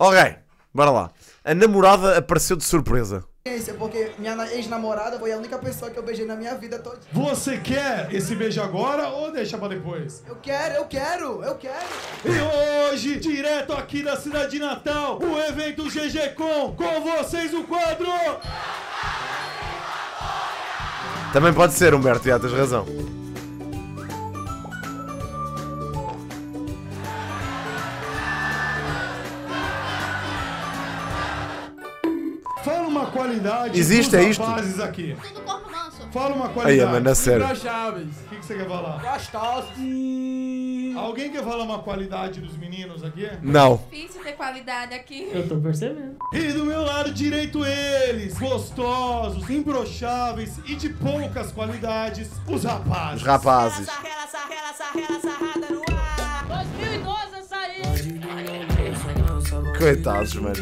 Ok, bora lá. A namorada apareceu de surpresa. Porque minha ex-namorada foi a única pessoa que eu beijei na minha vida toda. Você quer esse beijo agora ou deixa pra depois? Eu quero. E hoje, direto aqui da cidade de Natal, o evento GG com vocês o quadro... Também pode ser, Humberto, já tens razão. Fala uma qualidade Existe, dos é isto? rapazes aqui. Tudo corpo manso. Fala uma Aí, qualidade. mano, é sério. Imbrocháveis. O que você quer falar? Gostoso. Alguém quer falar uma qualidade dos meninos aqui? Não. Difícil ter qualidade aqui. Eu tô percebendo. E do meu lado direito eles, gostosos, imbrocháveis e de poucas qualidades, os rapazes. Os rapazes. Aquela sarrada no ar. 2012 eu saí. Coitados, mano.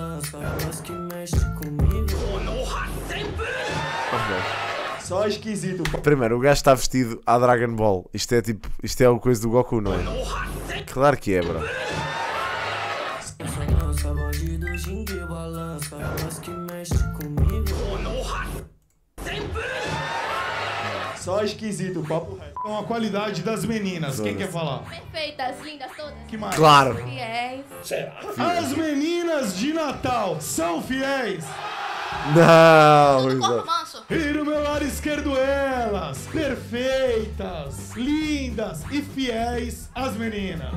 Só esquisito. Primeiro, o gajo está vestido à Dragon Ball. Isto é tipo, isto é o coisa do Goku, não é? Claro que é, bro. Só esquisito, papo reto. Então a qualidade das meninas, quem quer falar? Perfeitas, lindas todas. Que mais? Claro. Fiéis. As meninas de Natal são fiéis. Não. Tudo corpo exato. manso. E do meu lado esquerdo elas, perfeitas, lindas e fiéis as meninas.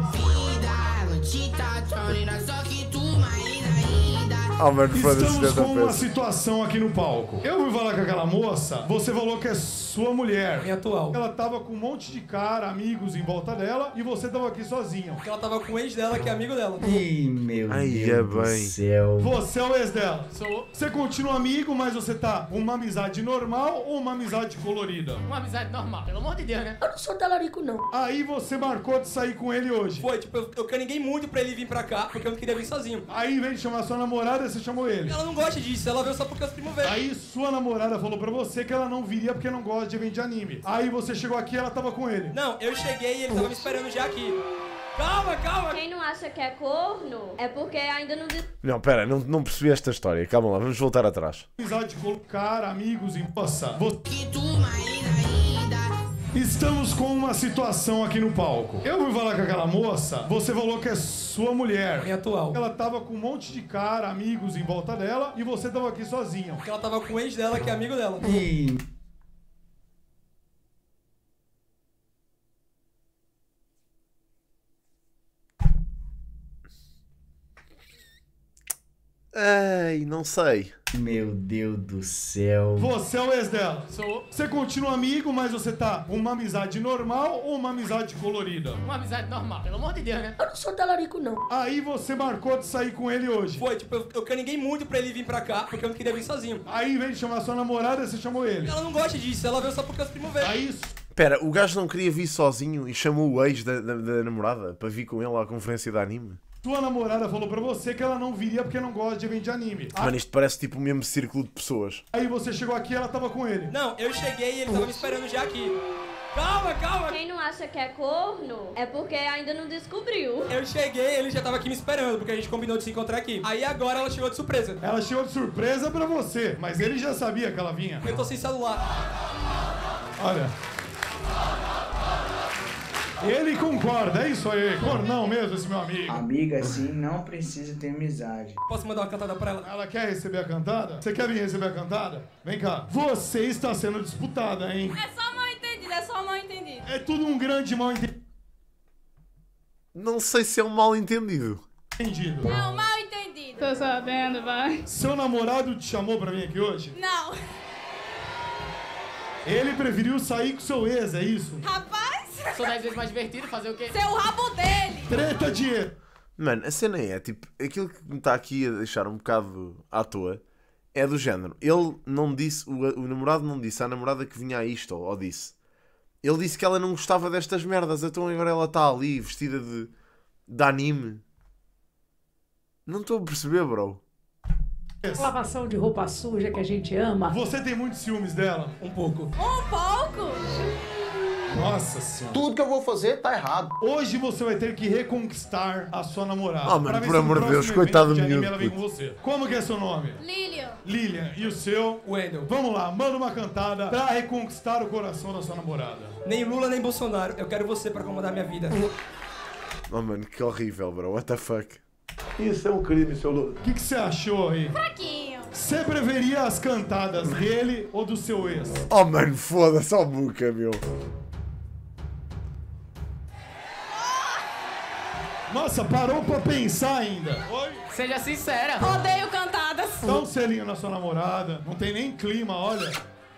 Oh, mano, foda-se. Estamos com uma peça. situação aqui no palco. Eu fui falar com aquela moça, você falou que é sua mulher. Minha atual. Ela tava com um monte de cara, amigos em volta dela, e você tava aqui sozinho. Porque ela tava com o ex dela, que é amigo dela. Ih, meu Ai, Deus é do bem. céu. Você é o ex dela. Sou Você continua amigo, mas você tá uma amizade normal ou uma amizade colorida? uma amizade normal, pelo amor de Deus, né? Eu não sou talarico, não. Aí você marcou de sair com ele hoje. Foi, tipo, eu caninguei muito pra ele vir pra cá, porque eu não queria vir sozinho. Aí, em vez de chamar sua namorada, você chamou ele. Ela não gosta disso, ela veio só porque os primos veio. Aí sua namorada falou pra você que ela não viria porque não gosta de evento de anime. Aí você chegou aqui e ela tava com ele. Não, eu cheguei e ele tava me esperando já aqui. Calma, calma. Quem não acha que é corno é porque ainda não... Não, pera, não percebi esta história. Calma lá, vamos voltar atrás. Amizade com cara, amigos em poça. Estamos com uma situação aqui no palco. Eu fui falar com aquela moça, você falou que é sua mulher. Minha atual. Ela tava com um monte de cara, amigos em volta dela, e você tava aqui sozinho. Porque ela tava com o ex dela, que é amigo dela. Ih, Ai, não sei. meu Deus do céu. Você é o ex dela. Sou Você continua amigo, mas você tá uma amizade normal ou uma amizade colorida? uma amizade normal, pelo amor de Deus, né? Eu não sou talarico, não. Aí você marcou de sair com ele hoje. Foi, tipo, eu caninguei muito pra ele vir pra cá, porque eu não queria vir sozinho. Aí, em vez de chamar sua namorada, você chamou ele. Ela não gosta disso, ela veio só porque os primos veio. Aí, Pera, o gajo não queria vir sozinho e chamou o ex da namorada para vir com ele à conferência de anime? sua namorada falou pra você que ela não viria porque não gosta de evento de anime. Mano, isto parece tipo o mesmo círculo de pessoas. Aí você chegou aqui e ela tava com ele. Não, eu cheguei e ele tava me esperando já aqui. Calma, calma. Quem não acha que é corno é porque ainda não descobriu. Eu cheguei, ele já tava aqui me esperando, porque a gente combinou de se encontrar aqui. Aí agora ela chegou de surpresa. Ela chegou de surpresa pra você, mas ele já sabia que ela vinha. Eu tô sem celular. Olha. Ele concorda, é isso aí. Cornão mesmo, esse meu amigo. Amiga assim não precisa ter amizade. Posso mandar uma cantada pra ela? Ela quer receber a cantada? Você quer vir receber a cantada? Vem cá. Você está sendo disputada, hein? É só mal entendido, é só mal entendido. É tudo um grande mal Não sei se é um mal entendido. entendido. É um mal entendido. Tô sabendo, vai. Seu namorado te chamou pra vir aqui hoje? Não. Ele preferiu sair com seu ex, é isso? Rapaz, Sou 10 vezes mais divertido, fazer o quê? seu rabo dele. Treta de... Mano, a cena é, tipo, aquilo que me está aqui a deixar um bocado à toa é do género. Ele não disse, o namorado não disse à namorada que vinha a isto, ou disse. Ele disse que ela não gostava destas merdas, então agora ela está ali, vestida de anime. Não estou a perceber, bro. Lavação de roupa suja que a gente ama. Você tem muitos ciúmes dela? Um pouco. Um pouco. Nossa senhora. Tudo que eu vou fazer tá errado. Hoje você vai ter que reconquistar a sua namorada. Ah, mano, Pra ver por se no amor de próximo Deus, coitado evento de do anime miúdo, ela vem com puto. você. Como que é seu nome? Lilian. Lilian. E o seu? Wendel. Vamos lá, manda uma cantada pra reconquistar o coração da sua namorada. Nem Lula, nem Bolsonaro. Eu quero você pra comandar minha vida. Oh, mano, que horrível, bro. What the fuck? Isso é um crime, seu Lula. O que você achou aí? Fraquinho. Você preferia as cantadas dele ou do seu ex? Oh, mano, foda-se, ó, Muca, meu. Nossa, parou pra pensar ainda. Oi? Seja sincera. Odeio cantadas. Dá um selinho na sua namorada. Não tem nem clima, olha.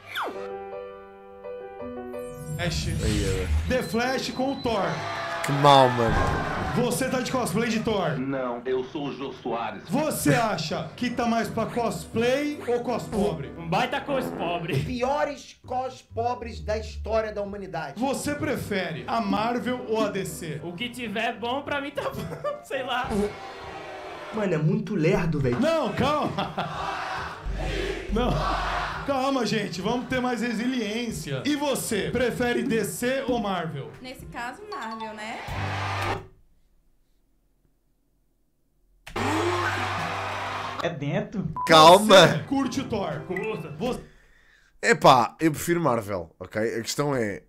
Ash. The Flash com o Thor. Que mal, mano. Você tá de cosplay de Thor? Não, eu sou o Jô Soares. Você acha que tá mais pra cosplay ou cospobre? Um baita cos pobre. Piores cos pobres da história da humanidade. Você prefere a Marvel ou a DC? O que tiver bom pra mim tá bom. Sei lá. Mano, é muito lerdo, velho. Não, calma. Não. Calma, gente. Vamos ter mais resiliência. E você, prefere DC ou Marvel? Nesse caso, Marvel, né? É dentro. Calma. Você curte o Thor? Curta. Você... Epá, eu prefiro Marvel, ok? A questão é...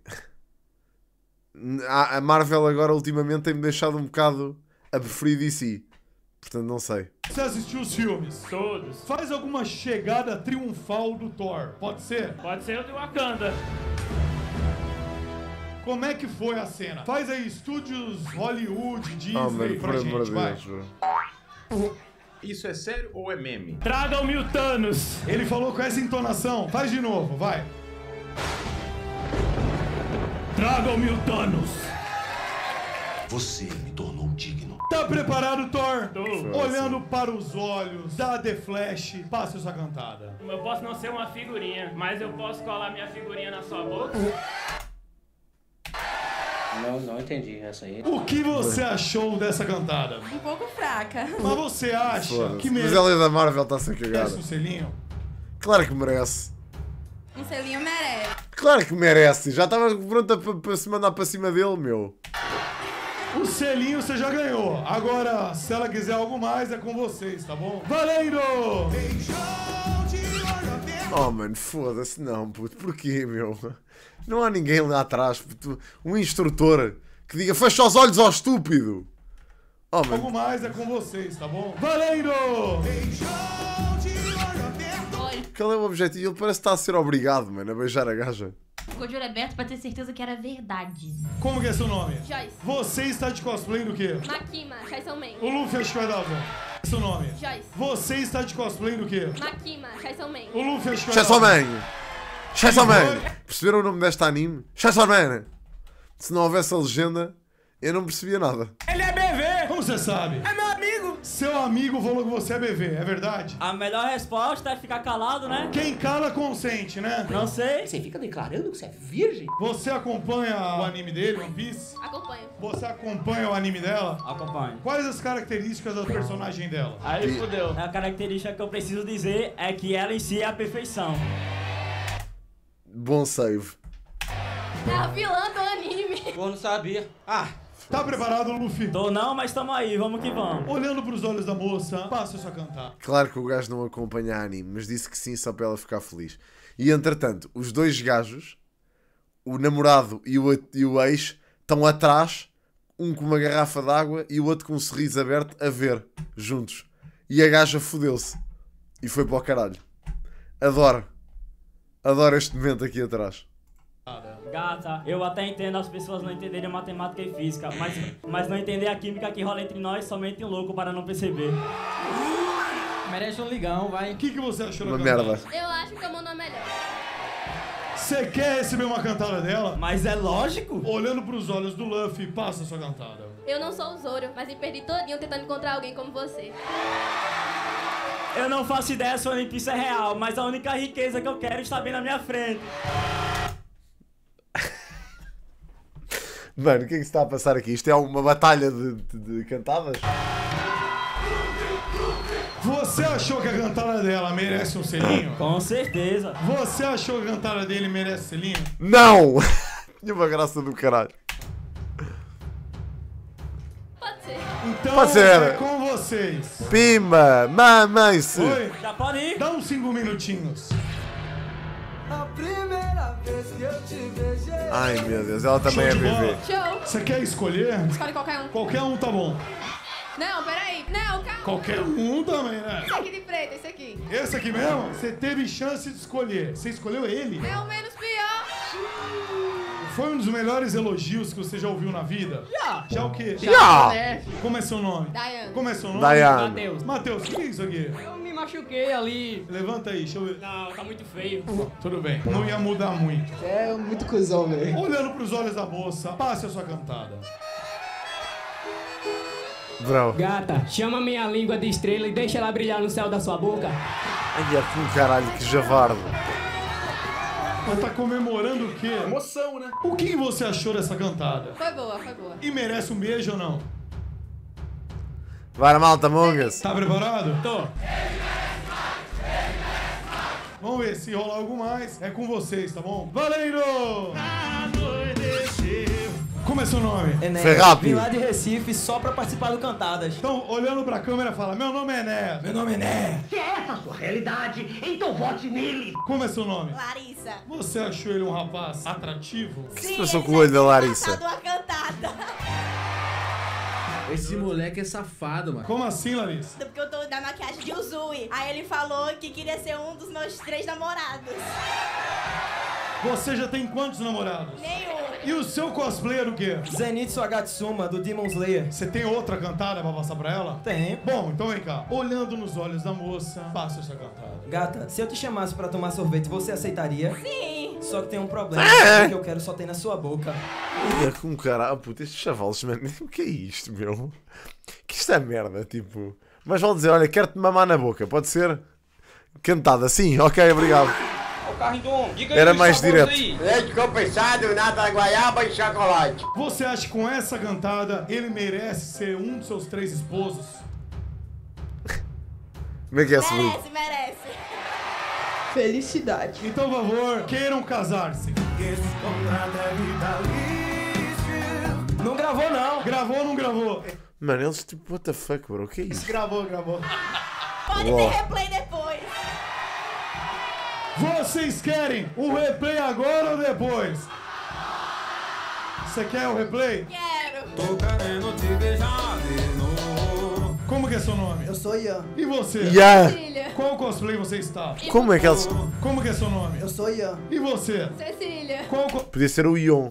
A Marvel agora ultimamente tem-me deixado um bocado a preferir DC. Portanto, não sei. Você assistiu os filmes? Todos. Faz alguma chegada triunfal do Thor, pode ser? Pode ser o de Wakanda. Como é que foi a cena? Faz aí, estúdios Hollywood, Disney, Oh, mano, pra por amor gente, de vai. Deus, bro. Isso é sério ou é meme? Tragam-me o Thanos. Ele falou com essa entonação. Faz de novo, vai. Tragam-me o Thanos. Você me tornou digno. Tá preparado, Thor? Tô. Olhando para os olhos da The Flash, passe sua cantada. Eu posso não ser uma figurinha, mas eu posso colar minha figurinha na sua boca? Não entendi essa aí. O que você achou dessa cantada? Um pouco fraca. Mas você acha Foda-se. que Mas merece ela é da Marvel, está-se a cagar. um selinho? Claro que merece. Um selinho merece. Claro que merece. Já estava pronta para se mandar para cima dele, meu. O selinho você já ganhou. Agora, se ela quiser algo mais, é com vocês, tá bom? Valendo! Oh, mano, foda-se. Não, puto. Porquê, meu? Não há ninguém lá atrás. Puto. Um instrutor que diga fecha os olhos ao estúpido. Oh, Algo mano. mais é com vocês, tá bom? Valendo! Qual é o objetivo? Ele parece estar a ser obrigado, mano, a beijar a gaja. Ficou de olho aberto pra ter certeza que era verdade. Como que é seu nome? Joyce. Você está de cosplay do quê? Makima, Chaison Man. O Luffy acho que vai dar a volta. Seu nome? Joyce. Você está de cosplay do quê? Makima, Chaison Man. O Luffy acho que vai dar a Chainsaw volta. Man! Chainsaw Man! Perceberam o nome deste anime? Chainsaw Man! Se não houvesse a legenda, eu não percebia nada. Ele é BV! Como você sabe? É meu amigo! Seu amigo falou que você é BV, é verdade? A melhor resposta é ficar calado, né? Quem cala consente, né? Não sei. Você fica declarando que você é virgem? Você acompanha o anime dele, One Piece? Acompanho. Você acompanha o anime dela? Acompanhe. Quais as características da personagem dela? Aí fudeu. A característica que eu preciso dizer é que ela em si é a perfeição. Bom save. É a vilã do anime. Eu não sabia. Ah, Tá preparado, Luffy? tô não, mas tamo aí, vamos que vamos. Olhando pros olhos da moça, passe a sua cantar. Claro que o gajo não acompanha anime, mas disse que sim só para ela ficar feliz. E entretanto, os dois gajos, o namorado e o ex, estão atrás, um com uma garrafa de água e o outro com um sorriso aberto a ver, juntos. E a gaja fodeu-se. E foi para o caralho. Adoro. Adoro este momento aqui atrás. Gata, eu até entendo as pessoas não entenderem matemática e física, mas não entender a química que rola entre nós, somente um louco para não perceber. Merece um ligão, vai. O que você achou Uma da cantada? merda. Eu acho que o mundo é melhor. Você quer receber uma cantada dela? Mas é lógico. Olhando pros olhos do Luffy, passa a sua cantada. Eu não sou o Zoro, mas me perdi todinho tentando encontrar alguém como você. Eu não faço ideia se o One Piece é real, mas a única riqueza que eu quero está bem na minha frente. Mano, o que é que se está a passar aqui? Isto é uma batalha de cantadas? Você achou que a cantada dela merece um selinho? Com certeza. Você achou que a cantada dele merece selinho? Não! Tinha uma graça do caralho. Pode ser. Então Pode ser. é com vocês. Pimba, mamãe-se. Oi, Já pode ir? dá uns 5 minutinhos. A primeira vez que eu te beijei. Ai meu Deus, ela também é Show de bola. bebê. Show. Você quer escolher? Escolhe qualquer um. Qualquer um tá bom. Não, peraí. Não, calma. Qualquer um também, né? Esse aqui de preto, esse aqui. Esse aqui mesmo? Você teve chance de escolher. Você escolheu ele? É o menos pior. Foi um dos melhores elogios que você já ouviu na vida? Já. Já o quê? Já. Como é seu nome? Daiane. Como é seu nome? Daiane. Matheus. Matheus, o que é isso aqui? Eu me machuquei ali. Levanta aí, deixa eu ver. Não, tá muito feio. Tudo bem, não ia mudar muito. É muito cuzão, velho. Olhando pros olhos da moça, passe a sua cantada. Bro. Gata, chama minha língua de estrela e deixa ela brilhar no céu da sua boca. Ai, é com caralho, que javardo. Ela tá comemorando o quê? Emoção, né? O que você achou dessa cantada? Foi boa, foi boa. E merece um beijo ou não? Vai, malta, mongas. Tá preparado? Tô. Vamos ver se rolar algo mais. É com vocês, tá bom? Valendo! Como é seu nome? Ferrap. Vim lá de Recife só pra participar do Cantadas. Então, olhando pra câmera, fala: meu nome é Enéas. Meu nome é Enéas. Se é essa a sua realidade, então vote nele. Como é seu nome? Larissa. Você achou ele um rapaz atrativo? O que se passou com o olho da Larissa? Uma cantada. Esse moleque é safado, mano. Como assim, Larissa? Porque eu tô da maquiagem de Uzui. Aí ele falou que queria ser um dos meus 3 namorados. Você já tem quantos namorados? Nenhum. E o seu cosplay era o quê? Zenitsu Agatsuma, do Demon Slayer. Você tem outra cantada pra passar pra ela? Tem. Bom, então vem cá. Olhando nos olhos da moça, passa essa cantada. Gata, se eu te chamasse pra tomar sorvete, você aceitaria? Sim. Só que tem um problema. O que eu quero só tem na sua boca. Ai, é com caralho. Puta, estes chavalos, mano. O que é isto, meu? Que isto é merda, tipo. Mas vão dizer: olha, quero-te mamar na boca, pode ser? Cantada, sim, ok, obrigado. Era mais direto. Leite compensado, nata guaiaba e chocolate. Você acha que com essa cantada ele merece ser um dos seus 3 esposos? Como é que é, Felipe? Merece. Felicidade. Então, por favor, queiram casar-se. Não gravou, não. Gravou ou não gravou? Mano, eles tipo, what the fuck, bro? O que é isso? Gravou. Pode Uau. ter replay depois. Vocês querem o replay agora ou depois? Você quer o replay? Quero. Tô querendo te beijar de novo. Como que é seu nome? Eu sou Ian. E você? Yeah. Cecília. Qual cosplay você está? Como é que eles. Como que é seu nome? Eu sou Ian. E você? Cecília. Qual Podia ser o Ion.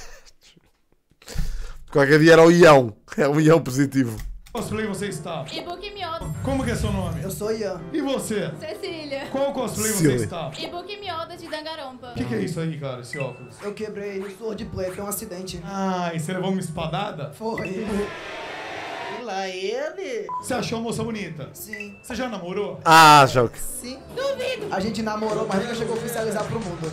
Qualquer dia era o Ião. É um Ião positivo. cosplay você está? Ibuki Mioda. Como que é seu nome? Eu sou Ian. E você? Cecília. Qual cosplay você Cecília. está? Ibuki Mioda de Dangarompa. O que é isso aí, cara, esse óculos? Eu quebrei no swordplay, foi um acidente. Ah, e você levou uma espadada? Foi. E lá ele? Você achou a moça bonita? Sim. Você já namorou? Ah, joke. Sim. Duvido. A gente namorou, mas nunca chegou a oficializar pro mundo.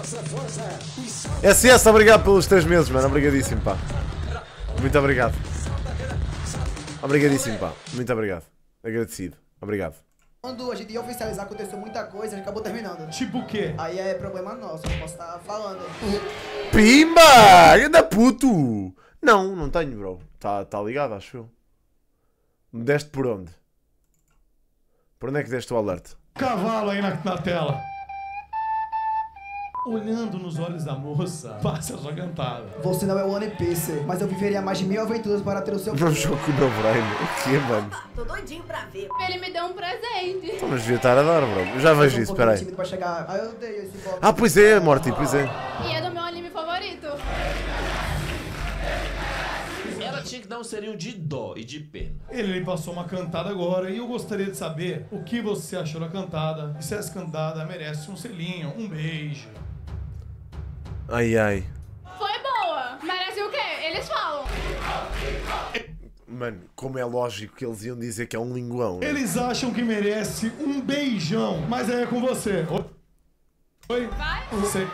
SS, obrigado pelos 3 meses, mano. Obrigadíssimo, pá. Muito obrigado. Obrigadíssimo, pá. Muito obrigado. Agradecido. Obrigado. Quando a gente ia oficializar, aconteceu muita coisa, a gente acabou terminando. Tipo o quê? Aí é problema nosso, eu não posso estar falando. Pimba! Anda puto! Não, não tenho, bro. Tá ligado, acho eu. Deste por onde? Por onde é que deste o alert? Cavalo aí na tela. Olhando nos olhos da moça, passa a sua cantada. Você não é One Piece, mas eu viveria mais de 1000 aventuras para ter o seu... Não jogo com o meu brain. O quê, mano? Tô doidinho pra ver. Ele me deu um presente. Então, mas devia estar a dar, bro. Eu já vejo isso, peraí. Pra chegar... Aí eu dei esse golpe. Ah, pois é, Morty, pois é. E é do meu anime favorito. Ela tinha que dar um selinho de dó e de pena. Ele passou uma cantada agora e eu gostaria de saber o que você achou da cantada. E se essa cantada merece um selinho, um beijo. Ai, ai. Foi boa. Merece o quê? Eles falam. Mano, como é lógico que eles iam dizer que é um linguão. Né? Eles acham que merece um beijão, mas aí é com você. Oi? Vai? Você...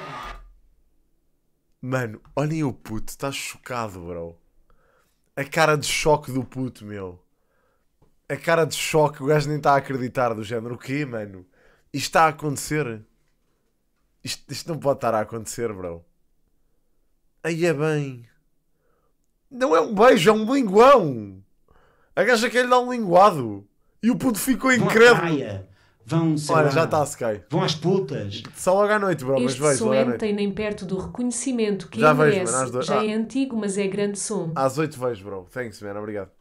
Mano, olhem o puto, tá chocado, bro. A cara de choque do puto, meu. A cara de choque, o gajo nem está a acreditar do género. O quê, mano? Isto está a acontecer? Isto não pode estar a acontecer, bro. Aí é bem. Não é um beijo, é um linguão. A gaja quer lhe dar um linguado. E o puto ficou incrédulo. Vão, sei Olha, lá, já está a se cair. Vão às putas. Só logo à noite, bro, mas Este vejo som logo à não noite. tem nem perto do reconhecimento que Já ele vejo, merece. mano, às duas- Já é antigo, mas é grande som. Às 8 vejo, bro. Thanks, man. Obrigado.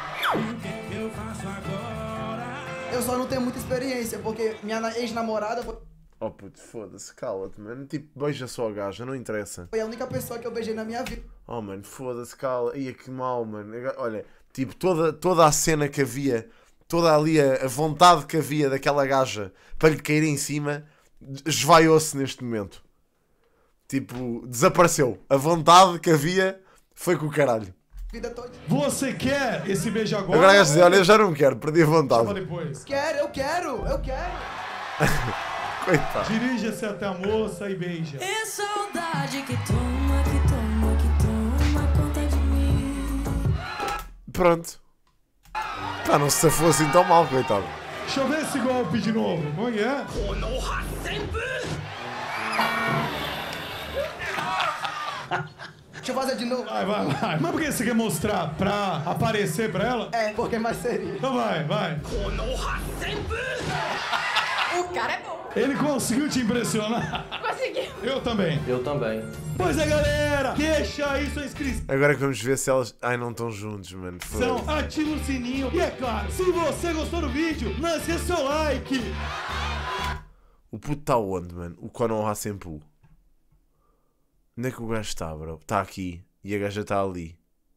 Eu só não tenho muita experiência, porque minha ex-namorada Oh puto, foda-se, cala-te, mano. Tipo, beija só a gaja, não interessa. foi a única pessoa que eu beijei na minha vida. Oh, mano, foda-se, cala. Ia que mal, mano. Olha, tipo, toda a cena que havia, toda ali a vontade que havia daquela gaja para lhe cair em cima, esvaiou-se neste momento. Tipo, desapareceu. A vontade que havia foi com o caralho. Vida toda. Você quer esse beijo agora? Agora a gaja diz, olha, eu já não quero, perdi a Chama vontade. depois. Eu quero. Coitado. Dirija-se até a moça e beija. É saudade que toma conta de mim. Pronto. Pá, não se fosse assim tão mal, coitado. Deixa eu ver esse golpe de novo. Como é que é? Deixa eu fazer de novo. Vai. Mas por que você quer mostrar? Pra aparecer pra ela? É, porque é mais seria. Então vai. O cara é bom. Ele conseguiu te impressionar? Conseguiu. Eu também. Eu também. Pois é, galera. Deixa aí sua inscrição. Agora que vamos ver se elas... Ai, não estão juntos, mano. Foda-se. Ativa o sininho. E é claro, se você gostou do vídeo, não esqueça seu like. O puto está onde, mano? O Konoha Senpu. Onde é que o gajo está, bro? Está aqui. E a gaja está ali.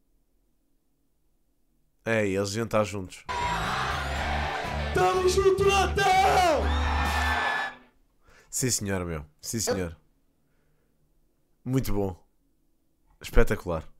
É, eles iam estar juntos. Tamo junto, Natal! Sim, senhor, meu. Sim, senhor. Muito bom. Espetacular.